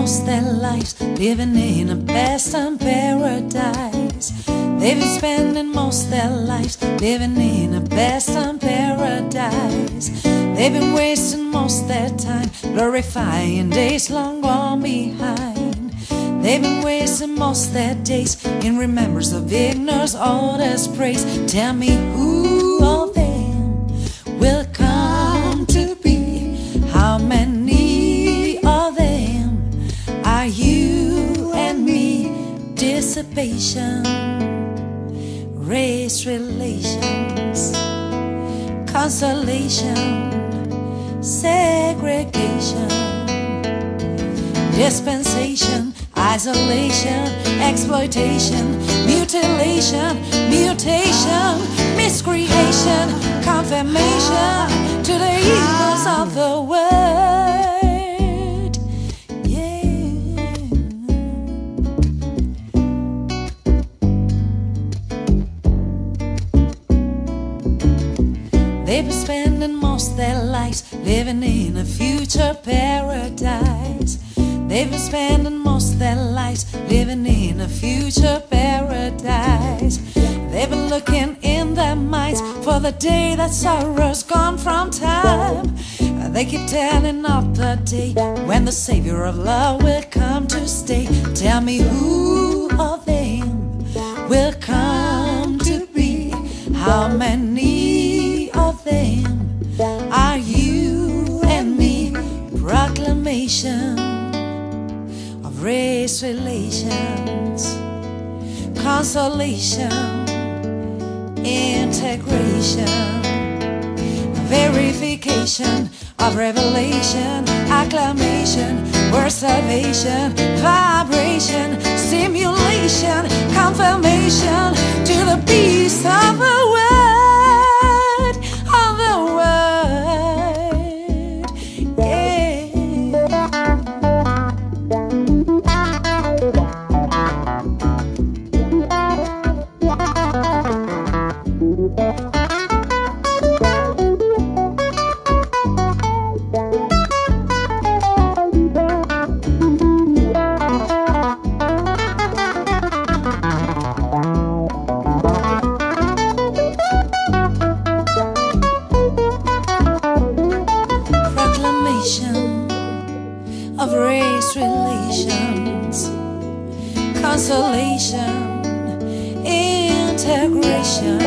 most their lives living in a pastime paradise. They've been spending most their lives living in a pastime paradise. They've been wasting most their time glorifying days long gone behind. They've been wasting most their days in remembrance of ignorance, all this praise. Tell me who of them will come to be? How many of them are you and me? Dissipation, race relations, consolation, segregation, dispensation, isolation, exploitation, mutilation, mutation, miscreation, confirmation to the evils of the world. Yeah. They've been spending most their lives living in a future paradise. They've been spending most their lives living in a future paradise. They've been looking in their minds for the day that sorrow's gone from time. They keep telling of the day when the Savior of love will come to stay. Tell me who of them will come to be? How many of them are you and me? Proclamation of race relations, consolation, integration, verification of revelation, acclamation, word salvation, vibration, stimulation, confirmation to the peace of the world, of the world. Yeah. Of race relations, consolation, integration,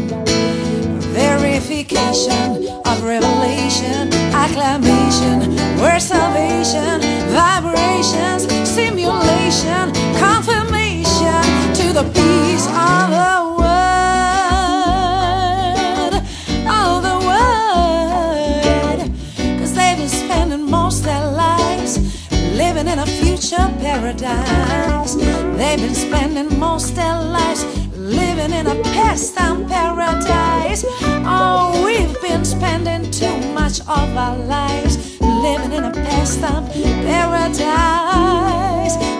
verification of revelation, acclamation, word salvation, vibrations, stimulation, confirmation to the peace of the world, of the world. 'Cause they've been spending most their lives living in a future paradise. They've been spending most their lives living in a pastime paradise. Oh, we've been spending too much of our lives living in a pastime paradise.